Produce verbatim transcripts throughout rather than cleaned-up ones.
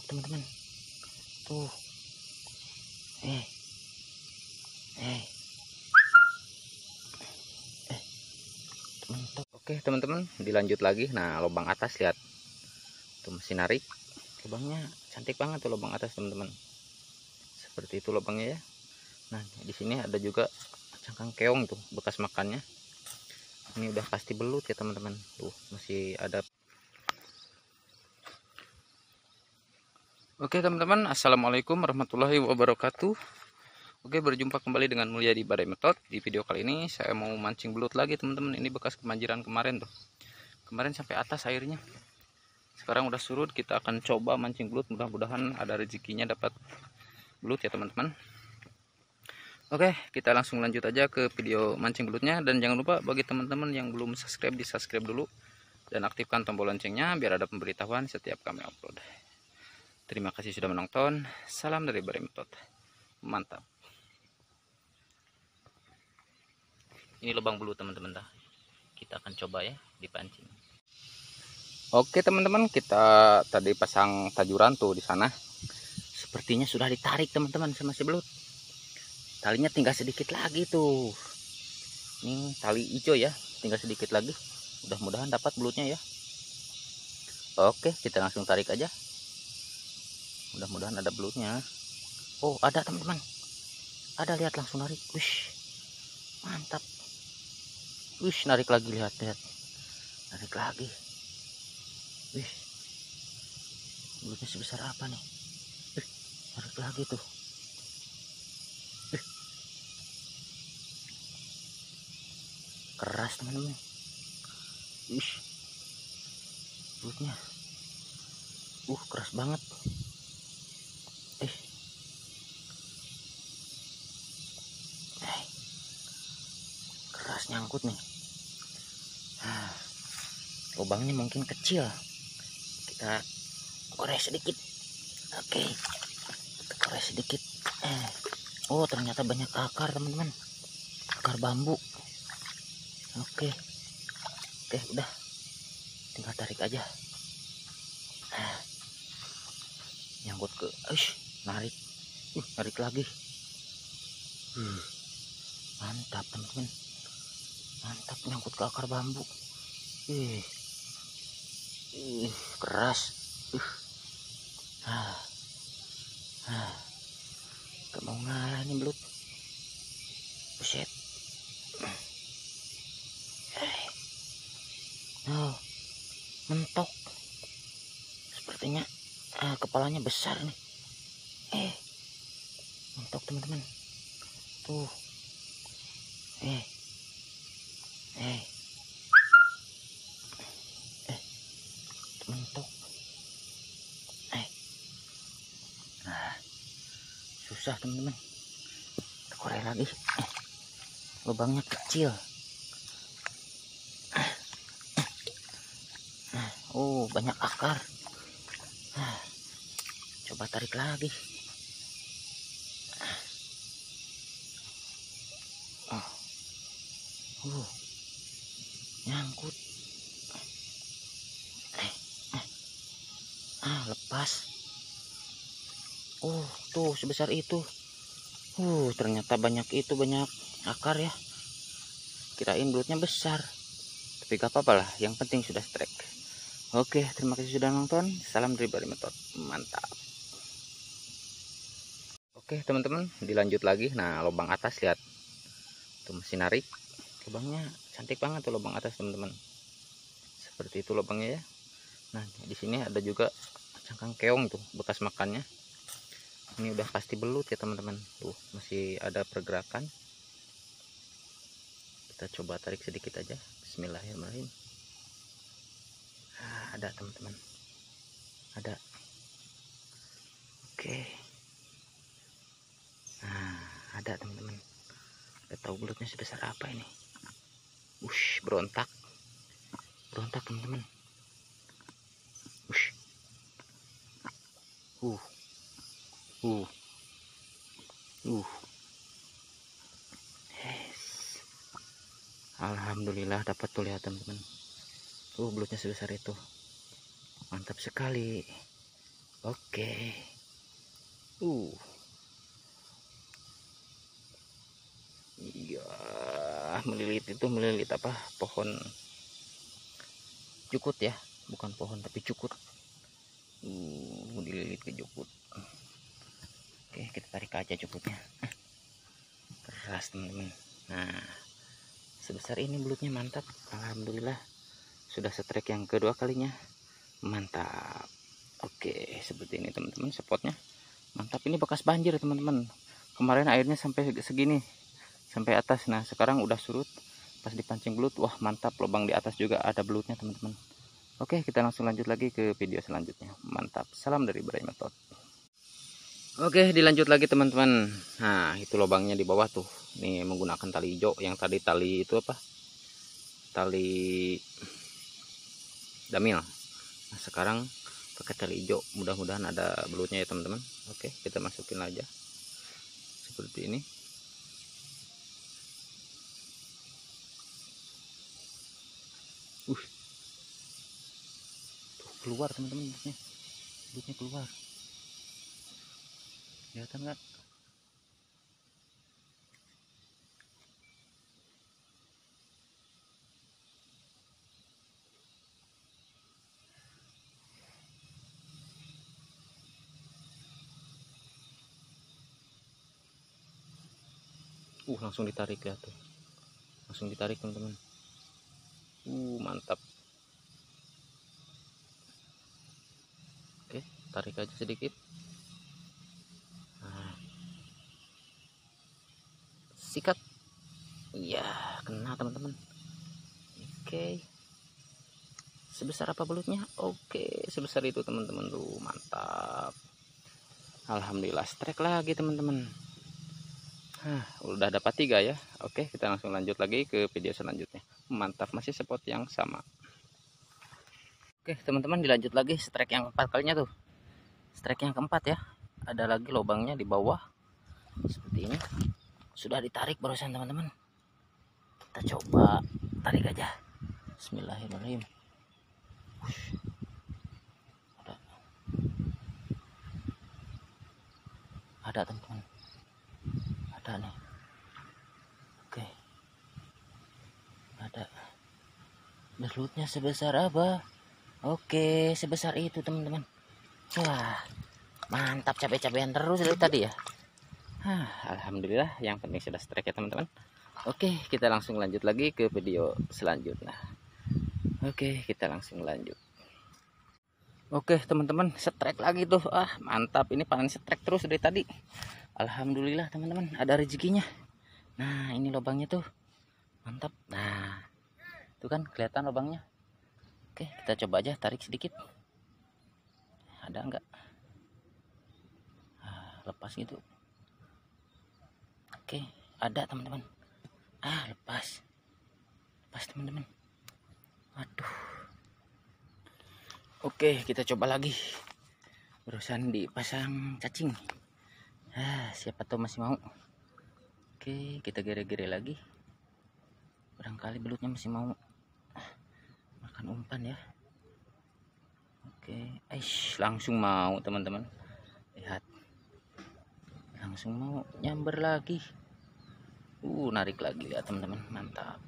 teman-teman. Tuh. Eh. Eh. Eh. Mentok. Oke, teman-teman, dilanjut lagi. Nah, lubang atas lihat. Tuh masih narik. Lubangnya cantik banget tuh lubang atas, teman-teman. Seperti itu lubangnya ya. Nah, di sini ada juga cangkang keong tuh, bekas makannya. Ini udah pasti belut ya, teman-teman. Tuh, masih ada. Oke, teman-teman, assalamualaikum warahmatullahi wabarakatuh. Oke, berjumpa kembali dengan Mulia di Badai Method. Di video kali ini saya mau mancing belut lagi, teman-teman. Ini bekas kebanjiran kemarin tuh. Kemarin sampai atas airnya. Sekarang udah surut, kita akan coba mancing belut. Mudah-mudahan ada rezekinya dapat belut ya, teman-teman. Oke, kita langsung lanjut aja ke video mancing belutnya. Dan jangan lupa bagi teman-teman yang belum subscribe, di subscribe dulu dan aktifkan tombol loncengnya biar ada pemberitahuan setiap kami upload. Terima kasih sudah menonton. Salam dari Badai Method. Mantap. Ini lubang belut, teman-teman. Kita akan coba ya dipancing. Oke, teman-teman, kita tadi pasang tajuran tuh di sana. Sepertinya sudah ditarik, teman-teman, sama si belut. Talinya tinggal sedikit lagi tuh. Ini tali hijau ya, tinggal sedikit lagi. Mudah-mudahan dapat belutnya ya. Oke, kita langsung tarik aja. Mudah-mudahan ada belutnya. Oh, ada, teman-teman. Ada, lihat, langsung narik. Wish, mantap. Wish, narik lagi, lihat, lihat. Narik lagi. Wih, belutnya sebesar apa nih? Wih, narik lagi tuh. Wih, keras, teman-teman. Wih, belutnya. Uh, keras banget. Eh. Eh. Keras, nyangkut nih. Ah, lubangnya mungkin kecil. Kita gores sedikit. Oke, kita gores sedikit. Eh. Oh, ternyata banyak akar, teman-teman. Akar bambu. Oke. Oke, udah. Tinggal tarik aja. Ah. Nyangkut ke, ush, narik. Uh, narik lagi. Uh, mantap, teman-teman. Mantap, nyangkut ke akar bambu. Ih. Ih, keras. Uh. Ah. Ah. Gak mau ngalah nih belut. Buset. Oh, mentok. Sepertinya ah, kepalanya besar nih. Eh, mentok, teman-teman. Tuh. Eh. Eh. Eh. Mentok. Eh. Nah, susah, teman-teman. Korek lagi. Eh. Lubangnya kecil. Oh, banyak akar. Coba tarik lagi. Oh. Uh. Nyangkut. Eh. Eh. Ah, lepas. Oh, tuh sebesar itu. Uh, ternyata banyak itu, banyak akar ya. Kirain belutnya besar. Tapi gak apa-apa lah, yang penting sudah strike. Oke, terima kasih sudah nonton. Salam dari Badai Method. Mantap. Oke, teman-teman, dilanjut lagi. Nah, lubang atas lihat. Tuh masih narik. Lubangnya cantik banget tuh lubang atas, teman-teman. Seperti itu lubangnya ya. Nah, di sini ada juga cangkang keong tuh, bekas makannya. Ini udah pasti belut ya, teman-teman. Tuh, masih ada pergerakan. Kita coba tarik sedikit aja. Bismillahirrahmanirrahim. Ah, ada, teman-teman. Ada. Oke. Nah, ada, teman-teman. Gak tahu belutnya sebesar apa ini. Ush, berontak. Berontak, teman-teman. Ush. Uh. Uh. Uh. Yes. Alhamdulillah dapat tuh, lihat, teman-teman. Tuh belutnya sebesar itu. Mantap sekali. Oke. Uh. Iya, melilit itu melilit apa? Pohon cukut ya, bukan pohon tapi cukut. Uh, dililit ke cukut. Oke, kita tarik aja cukutnya. Keras teman-teman. Nah, sebesar ini belutnya, mantap. Alhamdulillah. Sudah setrek yang kedua kalinya. Mantap. Oke, seperti ini teman-teman spotnya. Mantap, ini bekas banjir teman-teman. Kemarin airnya sampai segini, sampai atas. Nah, sekarang udah surut. Pas dipancing belut, wah mantap, lubang di atas juga ada belutnya teman-teman. Oke, kita langsung lanjut lagi ke video selanjutnya. Mantap. Salam dari Bray Method. Oke, dilanjut lagi teman-teman. Nah, itu lubangnya di bawah tuh. Nih menggunakan tali hijau. Yang tadi tali itu apa? Tali damil. Nah, sekarang pakai tali hijau. Mudah-mudahan ada belutnya ya teman-teman. Oke, kita masukin aja. Seperti ini. Uh. Tuh, keluar teman-teman belutnya. Belutnya keluar. Kelihatan nggak? Uh, langsung ditarik ya tuh. Langsung ditarik teman-teman. Uh, mantap. Oke, tarik aja sedikit. Nah. Sikat. Iya, kena teman-teman. Oke. Sebesar apa belutnya? Oke, sebesar itu teman-teman tuh, mantap. Alhamdulillah, strike lagi teman-teman. Hah, udah dapat tiga ya. Oke, kita langsung lanjut lagi ke video selanjutnya. Mantap, masih spot yang sama. Oke teman-teman, dilanjut lagi strike yang keempat kalinya tuh. Strike yang keempat ya. Ada lagi lubangnya di bawah seperti ini. Sudah ditarik barusan teman-teman. Kita coba tarik aja. Bismillahirrahmanirrahim. Ada, ada teman-teman. Ada nih. Oke. Ada. Belutnya sebesar apa? Oke, sebesar itu teman-teman. Wah, mantap, capek-capekan terus dari tadi ya. Hah, alhamdulillah, yang penting sudah strike ya teman-teman. Oke, kita langsung lanjut lagi ke video selanjutnya. Oke, kita langsung lanjut. Oke teman-teman, strike lagi tuh. Ah, mantap, ini paling strike terus dari tadi. Alhamdulillah teman-teman, ada rezekinya. Nah, ini lubangnya tuh. Mantap. Nah, itu kan kelihatan lubangnya. Oke, kita coba aja tarik sedikit. Ada enggak? Ah, lepas gitu. Oke, ada teman-teman. Ah, lepas. Lepas teman-teman. Waduh. Oke, kita coba lagi. Barusan dipasang cacing. Ah, siapa tahu masih mau. Oke, kita gere-gere lagi. Barangkali belutnya masih mau makan umpan ya. Oke, aish, langsung mau teman-teman. Lihat. Langsung mau nyamber lagi. Uh, narik lagi ya teman-teman, mantap.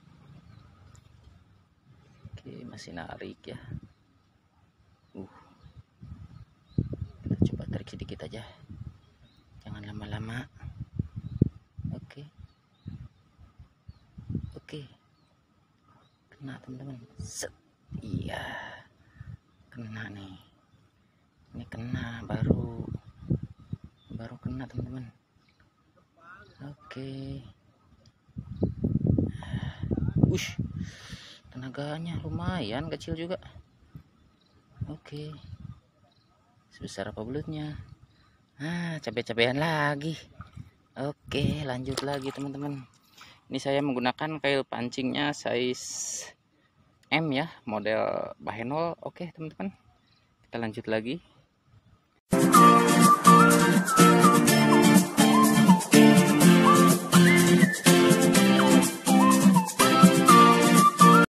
Oke, masih narik ya. Uh, kita coba tarik sedikit aja, jangan lama-lama. Oke, oke, kena teman-teman. Set, iya, kena nih. Ini kena baru, baru kena teman-teman. Oke. Ush, tenaganya lumayan kecil juga. Oke. Sebesar apa belutnya? Ah, capek-capekan lagi. Oke, lanjut lagi teman-teman. Ini saya menggunakan kail pancingnya size M ya, model Bahenol. Oke teman-teman, kita lanjut lagi.